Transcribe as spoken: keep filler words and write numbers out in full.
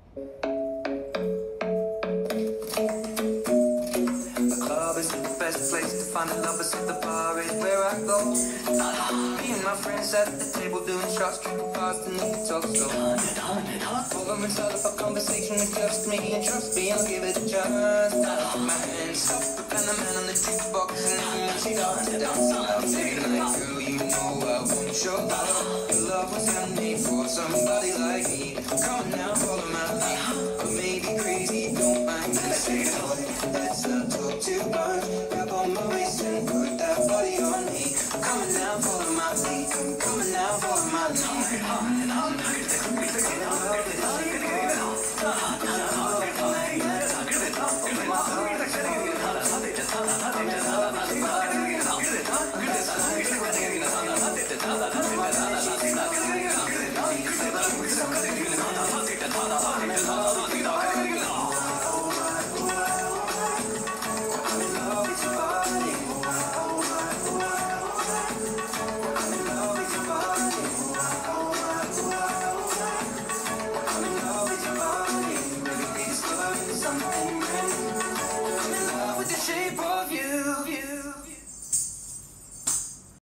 Find the lovers at the bar is where I go. Me and my friends at the table doing shots, triple fast and we talk slow. Over and start up a conversation with just me, and trust me, I'll give it a chance. Put my hands up, the kind of man on the jukebox, and I'm she down to dance. I'll say tonight, girl, you know I want your love. Your love was handmade for somebody like me. Come on now, follow my lead. But maybe crazy, don't mind me. Let's not talk too much. Grab on my waist and put that body on me. I'm coming now, follow my lead. I'm coming now, follow my lead.